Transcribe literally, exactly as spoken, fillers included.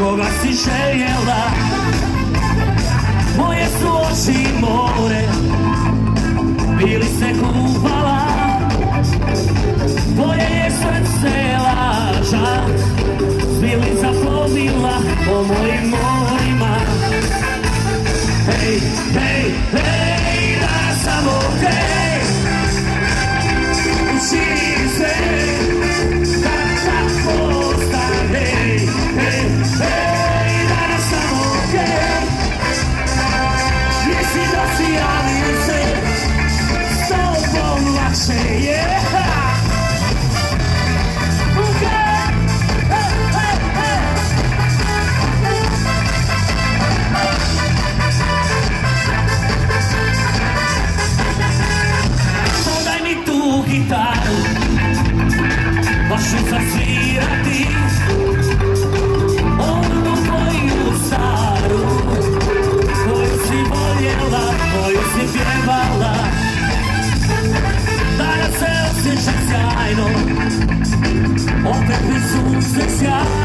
koga si željela. Moje su oči more, bili se kupala. Tvoje je srce laža, bili zaplovila po mojim morima. Hej, hej, hej, da sam okej, učini se da tako ostane. Hej, hej, hej, da sam okej, jesi noći, ali se s tobom lakše je. Gitaru, baš ću zasvirati onu tvoju staru, koju si voljela, koju si pjevala. Danas se osjećam sjajno, opet mi sunce sjajno.